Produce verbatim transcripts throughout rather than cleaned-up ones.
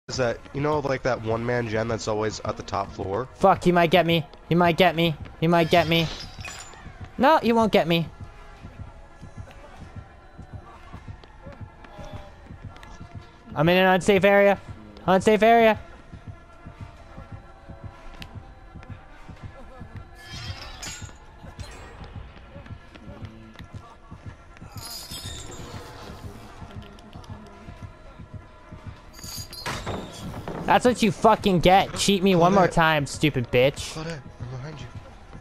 is that, you know, like that one-man gen that's always at the top floor? Fuck, he might get me. He might get me. He might get me. No, he won't get me. I'm in an unsafe area. Unsafe area. That's what you fucking get. Cheat me one more time, stupid bitch. Claudette, I'm behind you.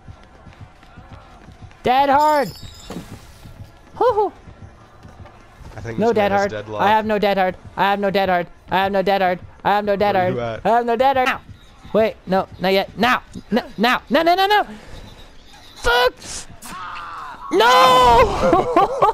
Dead hard. Hoo-hoo. I think No this dead man is hard. deadlocked. I have no dead hard. I have no dead hard. I have no dead hard. I have no dead Where hard. you at? I have no dead hard. Now. Wait, no, not yet. Now. No, now. No, no, no, no. Fuck. No.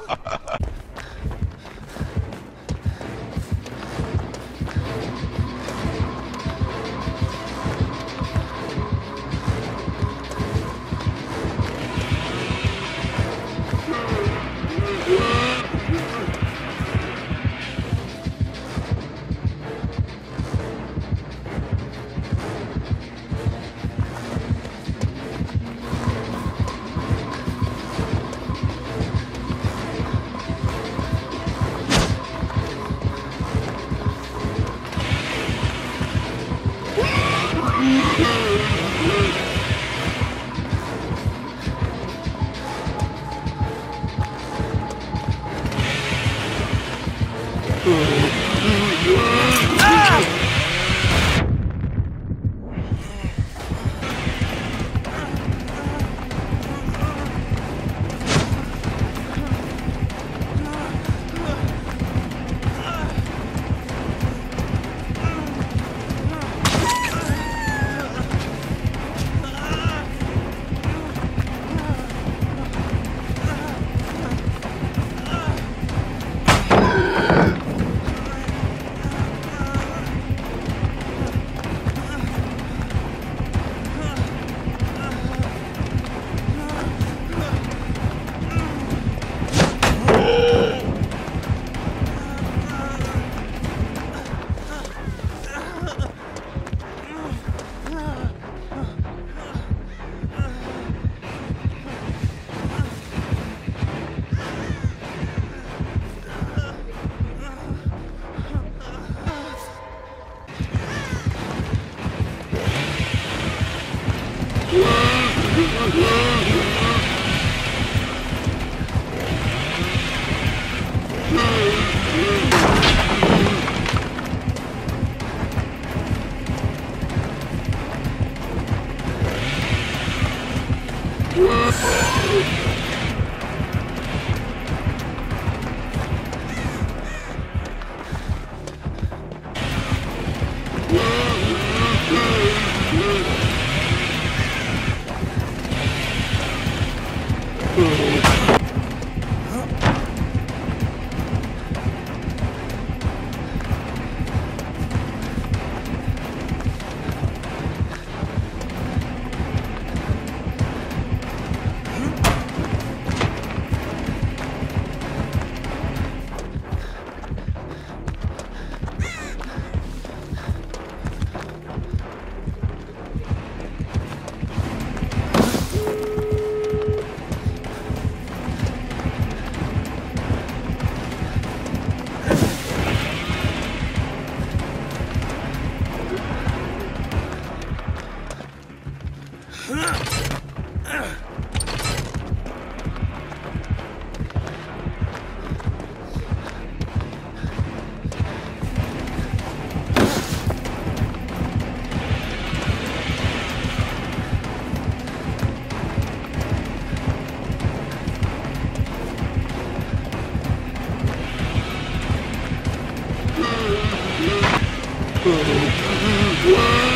Oh,